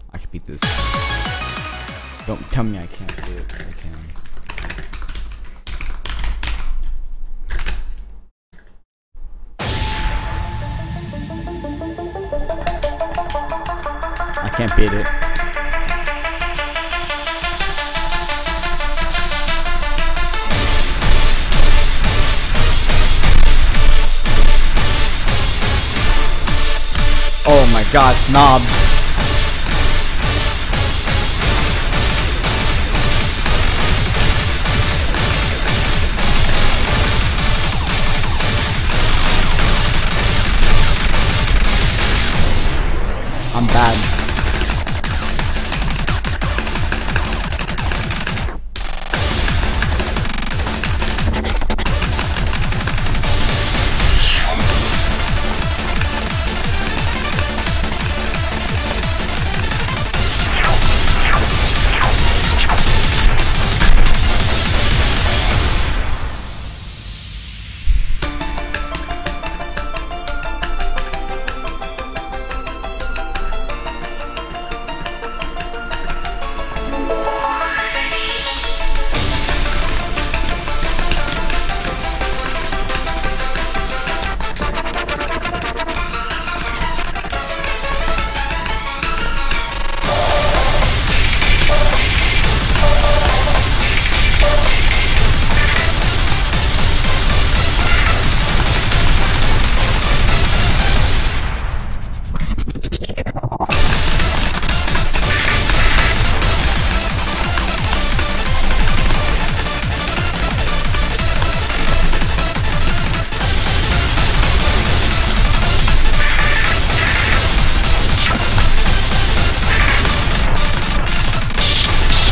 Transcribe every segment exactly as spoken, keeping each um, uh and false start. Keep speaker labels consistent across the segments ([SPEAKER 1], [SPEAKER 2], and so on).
[SPEAKER 1] I can beat this. Don't tell me I can't do it, 'cause I can. I can't beat it. Oh my gosh, knobs. I'm bad.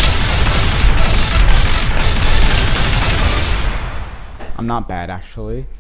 [SPEAKER 1] I'm not bad, actually.